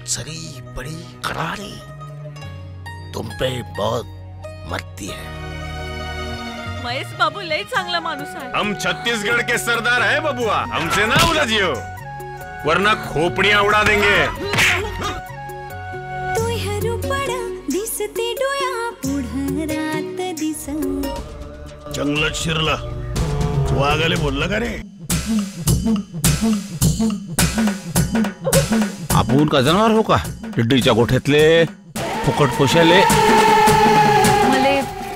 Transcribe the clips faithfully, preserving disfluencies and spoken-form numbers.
सरी बड़ी करारी, तुम पे बहुत मरती है। महेश बाबू लई चांगला माणूस आहे। हम छत्तीसगढ़ के सरदार है बबुआ, हमसे ना उलझियो वरना खोपड़ियां उड़ा देंगे। तू हरू पडा दिसते डोया पुढं रात दिस जंगलात शिरला वाघाले बोलला का रे? आपण का जनावर हो का टिड्डीच्या गोठ्यातले फुकट पोशाले? मले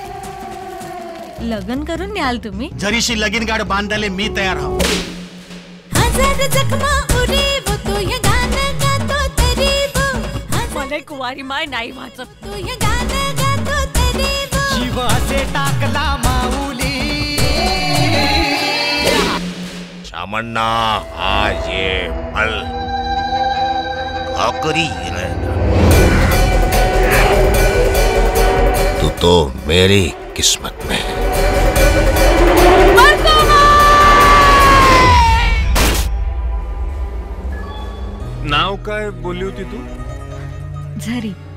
लग्न करून न्याल तुम्ही? जरीशी लगीन गाड बांधाले मी तयार आहो। हजार जखमा उरी वो तो ये गाणं गातो तरी वो मला कुवारी माय नाही वाचत। तो ये गाणं गातो तरी वो जीवाचे टाकला माऊली शामण्णा आज ये पल आखिरी है। तू तो मेरी किस्मत में है। नाव काय बोलली होती तू? झरी।